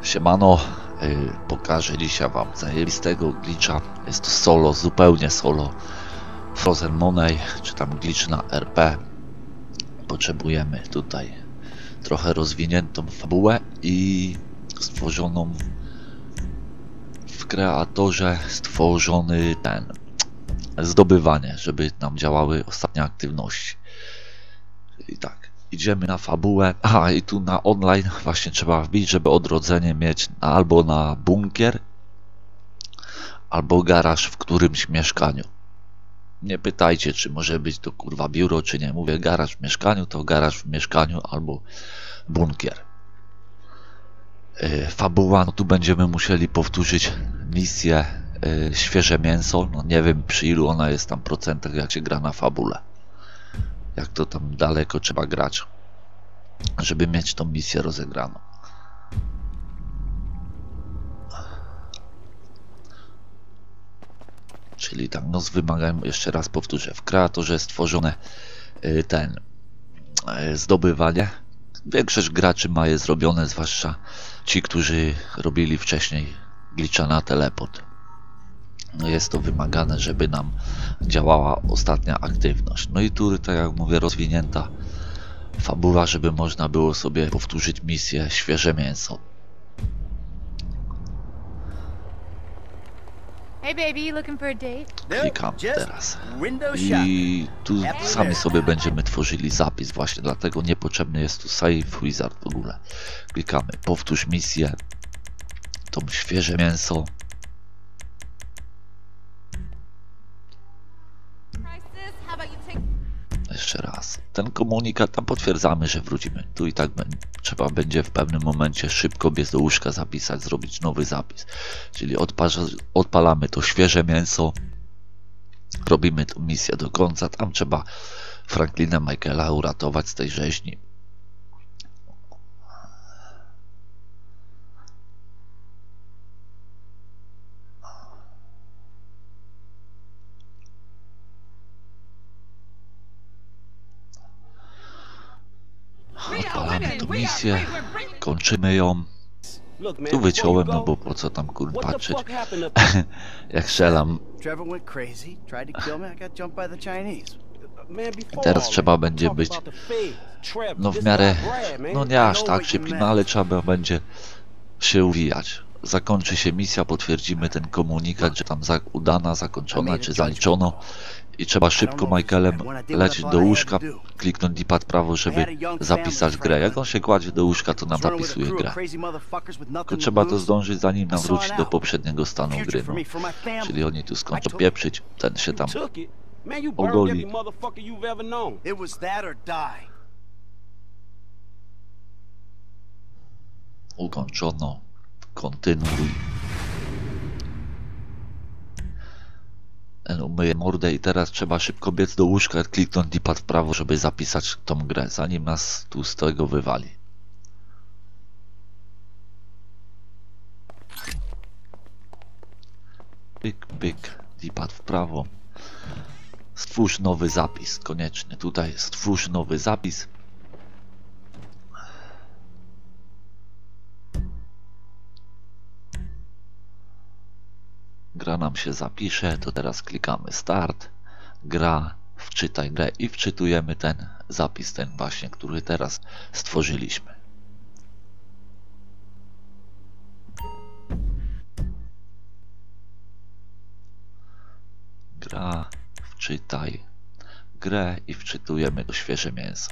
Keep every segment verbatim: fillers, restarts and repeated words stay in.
Siemano, yy, pokażę dzisiaj wam zajebistego glitcha. Jest to solo, zupełnie solo Frozen Money, czy tam glitch na R P. Potrzebujemy tutaj trochę rozwiniętą fabułę i stworzoną w kreatorze stworzony ten zdobywanie, żeby nam działały ostatnie aktywności. I tak, idziemy na fabułę. Aha, i tu na online właśnie trzeba wbić, żeby odrodzenie mieć na, albo na bunkier, albo garaż w którymś mieszkaniu. Nie pytajcie, czy może być to kurwa biuro, czy nie. Mówię garaż w mieszkaniu, to garaż w mieszkaniu albo bunkier. Yy, fabuła, no tu będziemy musieli powtórzyć misję yy, świeże mięso. No nie wiem, przy ilu ona jest tam procentach, jak się gra na fabule. Jak to tam daleko trzeba grać, żeby mieć tą misję rozegraną. Czyli tak, no z wymagań, jeszcze raz powtórzę, w kreatorze stworzone y, ten y, zdobywanie. Większość graczy ma je zrobione, zwłaszcza ci, którzy robili wcześniej glitcha na teleport. No jest to wymagane, żeby nam działała ostatnia aktywność. No i tu, tak jak mówię, rozwinięta fabuła, żeby można było sobie powtórzyć misję świeże mięso. Hey baby, looking for a date? Klikam teraz i tu sami sobie będziemy tworzyli zapis, właśnie dlatego niepotrzebny jest tu Save Wizard w ogóle. Klikamy powtórz misję, to świeże mięso. Jeszcze raz. Ten komunikat, tam potwierdzamy, że wrócimy. Tu i tak trzeba będzie w pewnym momencie szybko biec do łóżka, zapisać, zrobić nowy zapis. Czyli odpalamy to świeże mięso, robimy tę misję do końca. Tam trzeba Franklina Michaela uratować z tej rzeźni. Odpalamy tą misję, kończymy ją. Tu wyciąłem, no bo po co tam kur patrzeć, jak strzelam. Teraz trzeba będzie być, no w miarę, no nie aż tak szybki, no ale trzeba będzie się uwijać. Zakończy się misja, potwierdzimy ten komunikat, że tam udana, zakończona, czy zaliczono. I trzeba szybko Michaelem lecieć do łóżka, kliknąć D-pad prawo, żeby zapisać grę. Jak on się kładzie do łóżka, to nam zapisuje grę. Tylko trzeba to zdążyć, zanim nam wróci do poprzedniego stanu gry. No. Czyli oni tu skończą pieprzyć, ten się tam ogoli. Ukończono. Kontynuuj. Ten umyje mordę i teraz trzeba szybko biec do łóżka, kliknąć D-pad w prawo, żeby zapisać tą grę, zanim nas tu z tego wywali. Pyk, pyk, D-pad w prawo. Stwórz nowy zapis, koniecznie. Tutaj stwórz nowy zapis. Gra nam się zapisze, to teraz klikamy start, gra, wczytaj grę i wczytujemy ten zapis, ten właśnie, który teraz stworzyliśmy. Gra, wczytaj grę i wczytujemy to świeże mięso.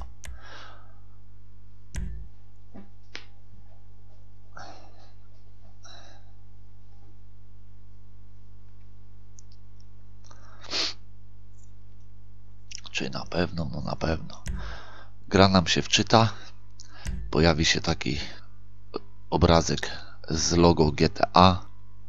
Czy na pewno? No na pewno. Gra nam się wczyta. Pojawi się taki obrazek z logo G T A.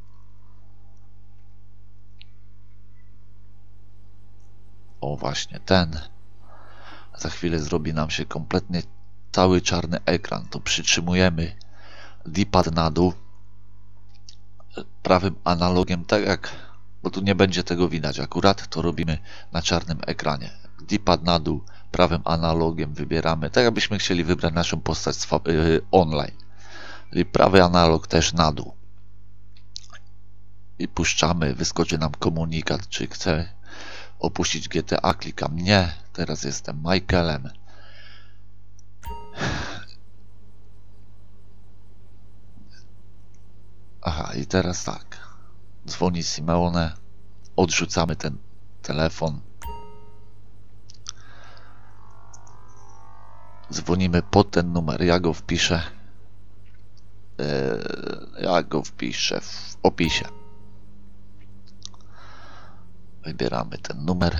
O właśnie ten. Za chwilę zrobi nam się kompletnie cały czarny ekran. To przytrzymujemy D-pad na dół prawym analogiem, tak jak, bo tu nie będzie tego widać akurat, to robimy na czarnym ekranie. D-pad na dół, prawym analogiem wybieramy, tak jakbyśmy chcieli wybrać naszą postać z yy, online. I prawy analog też na dół. I puszczamy, wyskoczy nam komunikat, czy chcę opuścić G T A, klikam nie, teraz jestem Michaelem. Aha, i teraz tak, dzwoni Simeone, odrzucamy ten telefon, dzwonimy pod ten numer, ja go wpiszę, yy, ja go wpiszę w opisie. Wybieramy ten numer.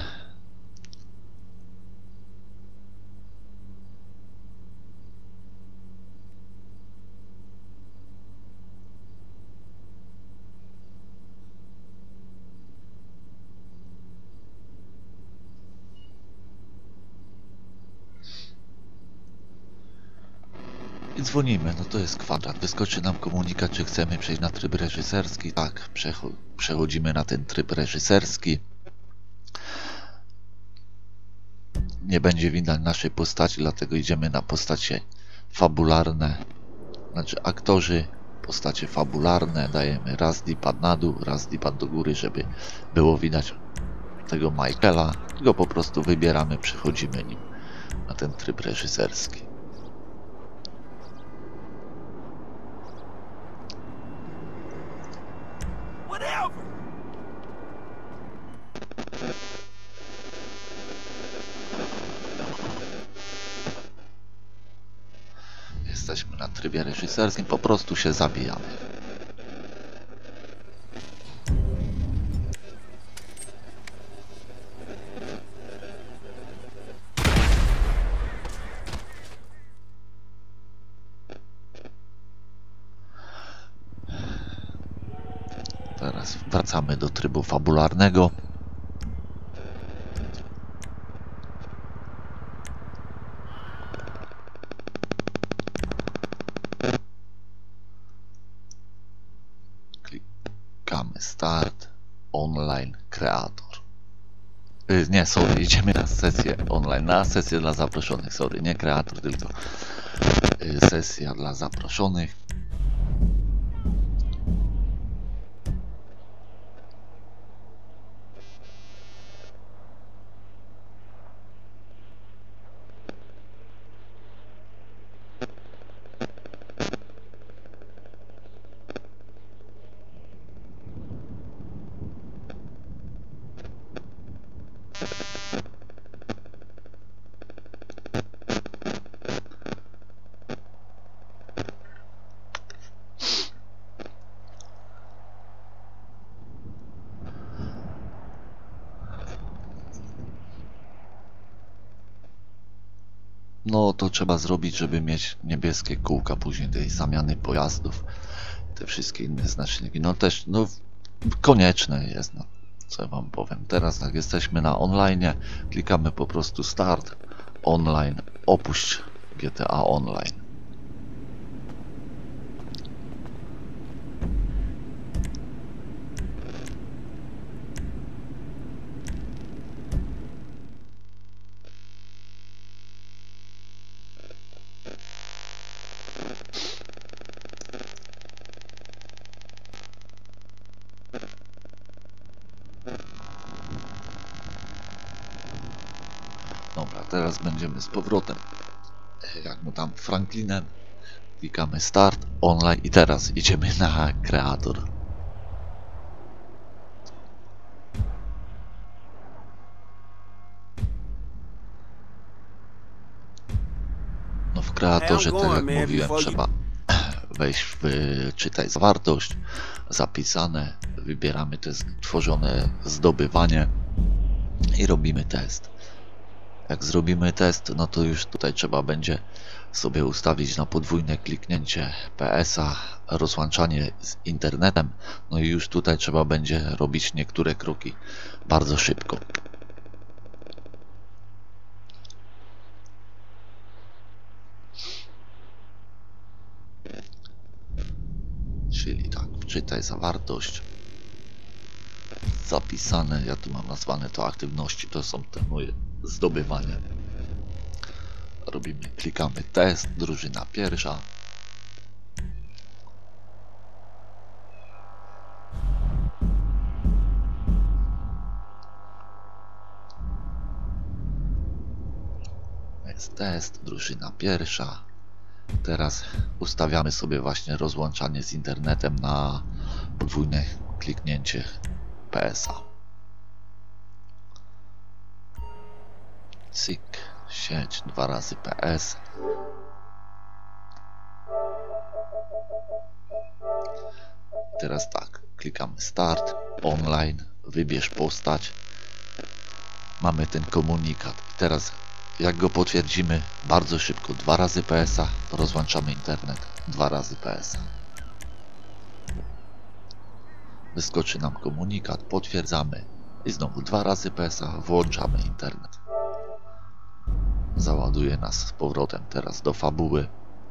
I dzwonimy, no to jest kwadrat. Wyskoczy nam komunikat, czy chcemy przejść na tryb reżyserski. Tak, przechodzimy na ten tryb reżyserski. Nie będzie widać naszej postaci, dlatego idziemy na postacie fabularne. Znaczy aktorzy, postacie fabularne. Dajemy raz D-pad na dół, raz D-pad do góry, żeby było widać tego Michaela. I go po prostu wybieramy, przechodzimy nim na ten tryb reżyserski. Jesteśmy na trybie reżyserskim, po prostu się zabijamy. Teraz wracamy do trybu fabularnego. Klikamy Start, Online, Kreator. Yy, nie, sorry, idziemy na sesję online, na sesję dla zaproszonych, sorry, nie Kreator, tylko yy, sesja dla zaproszonych. No to trzeba zrobić, żeby mieć niebieskie kółka później tej zamiany pojazdów, te wszystkie inne znaczniki, no też no konieczne jest, no co ja wam powiem. Teraz jak jesteśmy na online, klikamy po prostu Start, Online, opuść G T A Online. Dobra, teraz będziemy z powrotem, jak mu tam Franklinem, klikamy Start, Online i teraz idziemy na Kreator. No w Kreatorze, tak jak mówiłem, trzeba wejść w czytaj zawartość, zapisane, wybieramy te tworzone zdobywanie i robimy test. Jak zrobimy test, no to już tutaj trzeba będzie sobie ustawić na podwójne kliknięcie P S a, rozłączanie z internetem, no i już tutaj trzeba będzie robić niektóre kroki bardzo szybko. Czyli tak, wczytaj zawartość, zapisane, ja tu mam nazwane to aktywności, to są te moje zdobywania. Robimy, klikamy test, drużyna pierwsza. jest test, drużyna pierwsza. Teraz ustawiamy sobie właśnie rozłączanie z internetem na podwójne kliknięcie P S a. Cyk, sieć, dwa razy P S. Teraz tak, klikamy start, online, wybierz postać. Mamy ten komunikat. I teraz jak go potwierdzimy bardzo szybko, dwa razy P S a, rozłączamy internet, dwa razy P S a. Wyskoczy nam komunikat, potwierdzamy i znowu dwa razy P S a, włączamy internet. Załaduje nas z powrotem teraz do fabuły.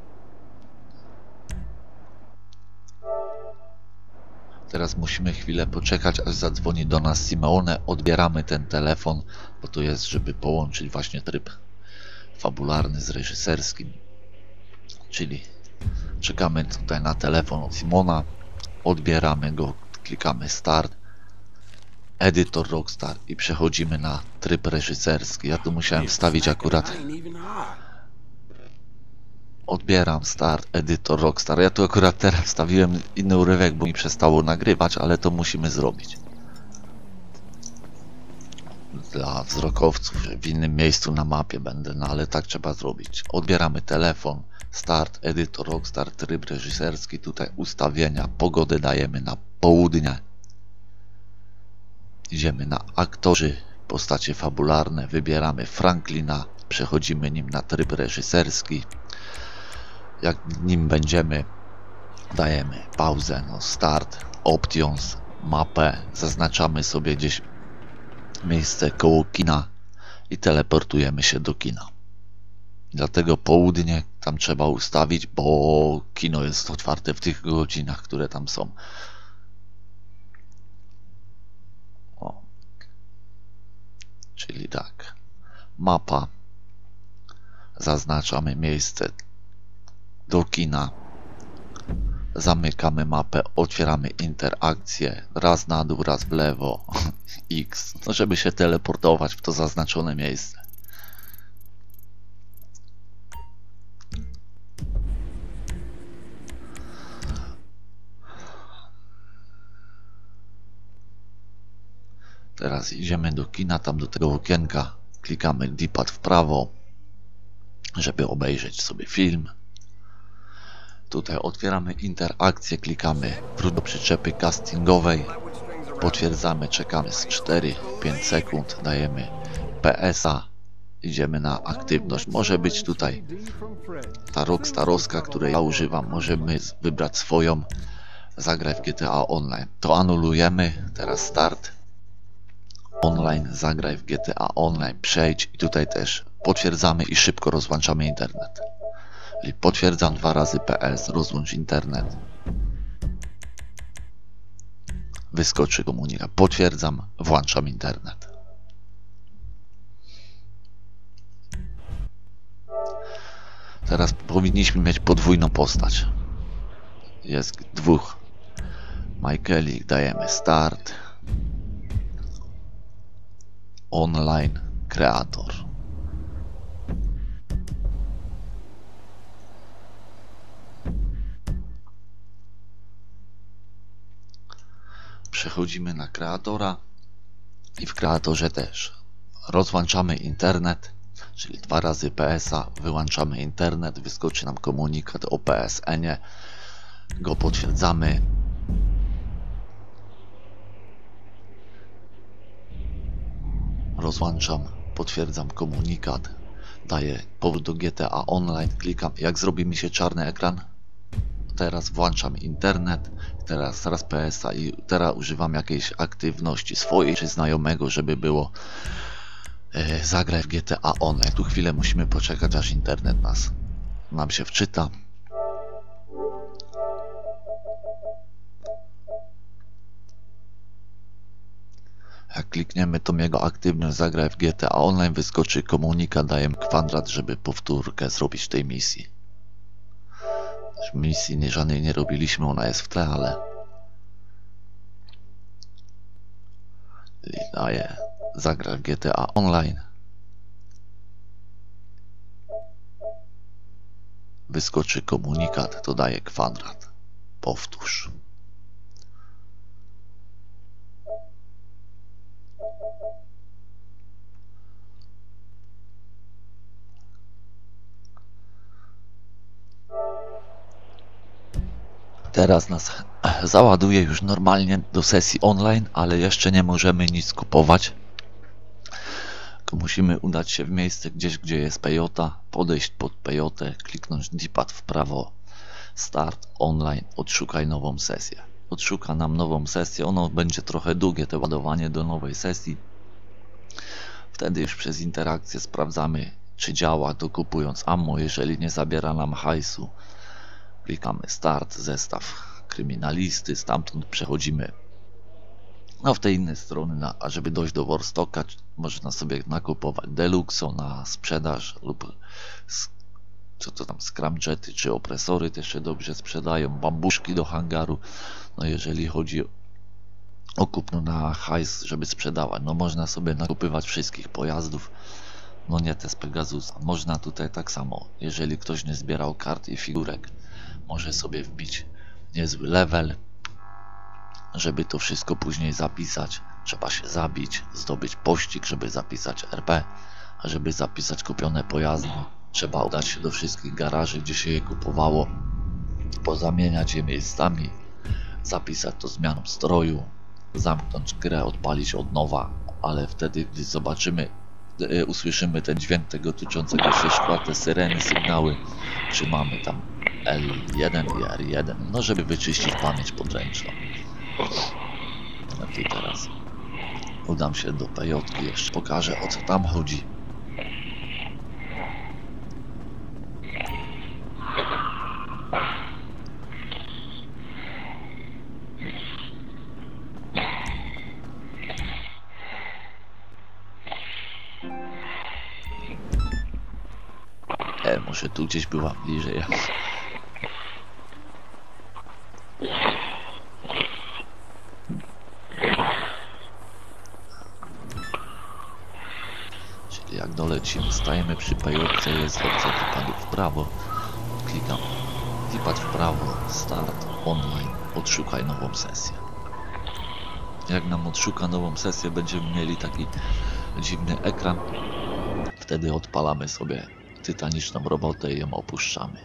Teraz musimy chwilę poczekać, aż zadzwoni do nas Simeone. Odbieramy ten telefon, bo to jest, żeby połączyć właśnie tryb fabularny z reżyserskim. Czyli czekamy tutaj na telefon od Simona, odbieramy go, klikamy start, edytor Rockstar i przechodzimy na tryb reżyserski. Ja tu musiałem wstawić akurat... Odbieram start, edytor Rockstar. Ja tu akurat teraz wstawiłem inny urywek, bo mi przestało nagrywać, ale to musimy zrobić. Dla wzrokowców, że w innym miejscu na mapie będę, no ale tak trzeba zrobić. Odbieramy telefon, start, edytor Rockstar, tryb reżyserski, tutaj ustawienia, pogodę dajemy na południe. Idziemy na aktorzy, postacie fabularne, wybieramy Franklina, przechodzimy nim na tryb reżyserski. Jak nim będziemy, dajemy pauzę, no start, options, mapę, zaznaczamy sobie gdzieś miejsce koło kina i teleportujemy się do kina. Dlatego południe tam trzeba ustawić, bo kino jest otwarte w tych godzinach, które tam są. O. Czyli tak, mapa, zaznaczamy miejsce do kina, zamykamy mapę, otwieramy interakcję, raz na dół, raz w lewo, X, no żeby się teleportować w to zaznaczone miejsce. Teraz idziemy do kina, tam do tego okienka klikamy D-pad w prawo, żeby obejrzeć sobie film. Tutaj otwieramy interakcję, klikamy wróć do przyczepy castingowej, potwierdzamy, czekamy z cztery pięć sekund, dajemy P S a, idziemy na aktywność. Może być tutaj ta rockstarowska, której ja używam, możemy wybrać swoją, zagraj w G T A Online. To anulujemy, teraz start, online, zagraj w G T A Online, przejdź i tutaj też potwierdzamy i szybko rozłączamy internet. Czyli potwierdzam dwa razy P S, rozłącz internet. Wyskoczy komunikat, potwierdzam, włączam internet. Teraz powinniśmy mieć podwójną postać. Jest dwóch Michaeli, dajemy start. Online, kreator. Przechodzimy na kreatora i w kreatorze też rozłączamy internet, czyli dwa razy P S a, wyłączamy internet, wyskoczy nam komunikat o P S N-ie, go potwierdzamy. Rozłączam, potwierdzam komunikat, daję powrót do G T A Online, klikam, jak zrobi mi się czarny ekran, teraz włączam internet, teraz raz P S a i teraz używam jakiejś aktywności swojej czy znajomego, żeby było e, zagrać w G T A Online. Tu chwilę musimy poczekać, aż internet nas nam się wczyta. Jak klikniemy tą jego aktywność, zagraj w G T A Online, wyskoczy komunikat, dajemy kwadrat, żeby powtórkę zrobić tej misji. Misji nie, żadnej nie robiliśmy, ona jest w tle, ale daję zagrać w G T A Online. wyskoczy komunikat, to daje kwadrat. Powtórz. Teraz nas załaduje już normalnie do sesji online, ale jeszcze nie możemy nic kupować. Tylko musimy udać się w miejsce gdzieś, gdzie jest pejota, podejść pod pejotę, kliknąć D-pad w prawo, start online, odszukaj nową sesję. Odszuka nam nową sesję, ono będzie trochę długie, to ładowanie do nowej sesji. Wtedy już przez interakcję sprawdzamy, czy działa, dokupując ammo. Jeżeli nie zabiera nam hajsu, klikamy start, zestaw kryminalisty, stamtąd przechodzimy no w tej innej strony, na, a żeby dojść do Warstocka, można sobie nakupować Deluxo na sprzedaż lub co to tam, scramjety czy opresory też się dobrze sprzedają, bambuszki do hangaru. No jeżeli chodzi o kupno na hajs, żeby sprzedawać, no można sobie nakupywać wszystkich pojazdów, no nie te z Pegasusa. Można tutaj tak samo, jeżeli ktoś nie zbierał kart i figurek, może sobie wbić niezły level. Żeby to wszystko później zapisać, trzeba się zabić, zdobyć pościg, żeby zapisać R P, a żeby zapisać kupione pojazdy, trzeba udać się do wszystkich garaży, gdzie się je kupowało, pozamieniać je miejscami, zapisać to zmianą stroju, zamknąć grę, odpalić od nowa, ale wtedy, gdy zobaczymy, gdy usłyszymy ten dźwięk tego tuczącego się szkła, te syreny, sygnały, czy mamy tam L jeden i R jeden, no żeby wyczyścić pamięć podręczną. I teraz udam się do pejotki, jeszcze pokażę, o co tam chodzi. E, może tu gdzieś była bliżej. Czyli jak dolecimy, stajemy przy pejotce, jest opcja D-padu w prawo, klikam D-pad w prawo, start, online, odszukaj nową sesję. Jak nam odszuka nową sesję, będziemy mieli taki dziwny ekran, wtedy odpalamy sobie tytaniczną robotę i ją opuszczamy.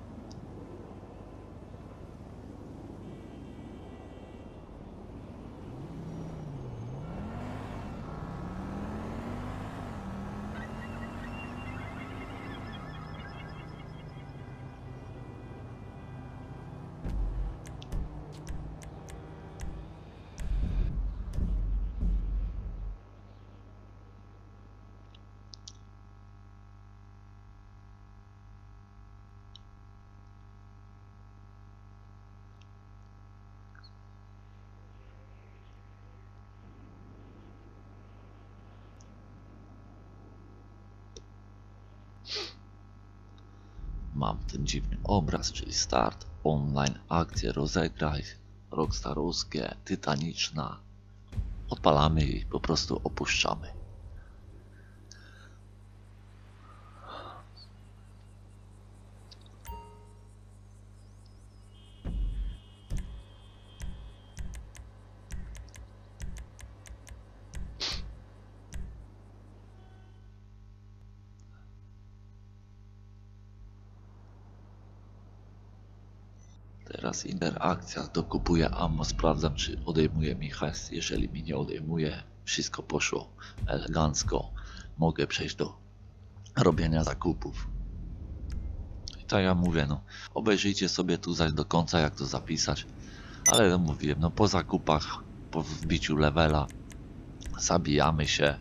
Mam ten dziwny obraz, czyli start, online, akcje, rozegraj, rockstarowskie, tytaniczna. Odpalamy i po prostu opuszczamy. Teraz interakcja, dokupuję ammo, sprawdzam, czy odejmuje mi hajs. Jeżeli mi nie odejmuje, wszystko poszło elegancko, mogę przejść do robienia zakupów. I tak ja mówię, no obejrzyjcie sobie tu zaś do końca, jak to zapisać, ale no mówiłem, no po zakupach, po wbiciu levela zabijamy się.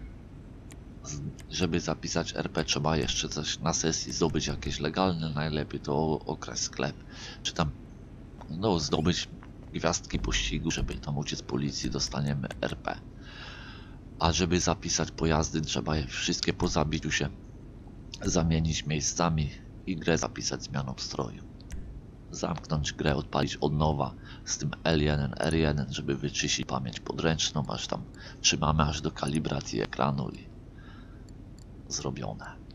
Żeby zapisać R P, trzeba jeszcze coś na sesji zdobyć, jakieś legalne, najlepiej to okres sklep, czy tam no zdobyć gwiazdki pościgu, żeby tam uciec policji, dostaniemy R P. A żeby zapisać pojazdy, trzeba je wszystkie po zabiciu się zamienić miejscami i grę zapisać zmianą stroju. Zamknąć grę, odpalić od nowa z tym L jeden, R jeden, żeby wyczyścić pamięć podręczną, aż tam trzymamy aż do kalibracji ekranu i zrobione.